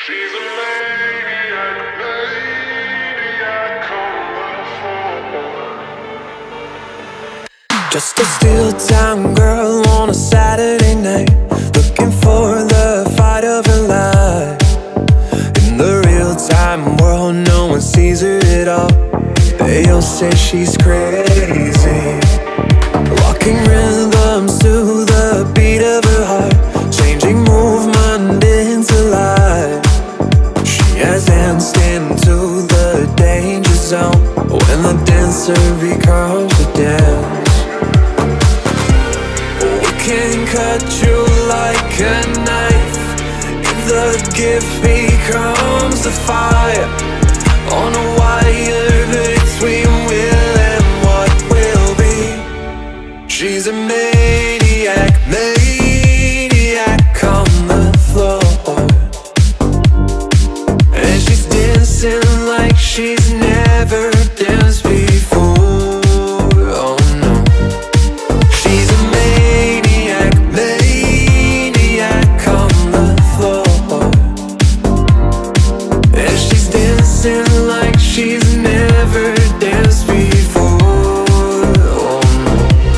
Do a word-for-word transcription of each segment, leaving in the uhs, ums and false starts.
She's a maniac, maniac on the floor. Just a steel-time girl on a Saturday night, looking for the fight of her life. In the real-time world, no one sees her at all. They all say she's crazy, walking rhythms to the beat of her heart, changing movement into life. She has danced into the danger zone when the dancer becomes the dance. We can cut you like a knife if the gift becomes the fire, on a wire between will and what will be. She's a maniac, maniac on the floor, and she's dancing like she's never danced before. Oh no. She's a maniac, maniac on the floor, and she's dancing like she's never danced before. Oh no.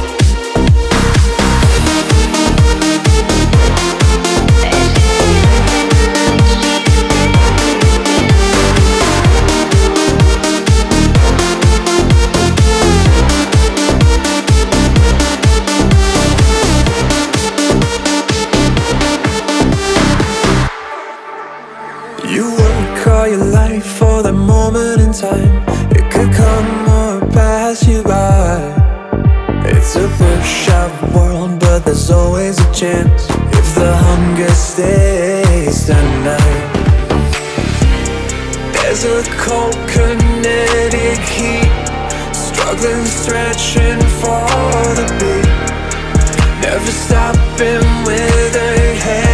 You work all your life for that moment in time. It could come or pass you by. It's a push-up world, but there's always a chance if the hunger stays tonight. There's a cold kinetic heat, struggling, stretching for the beat, never stopping with her head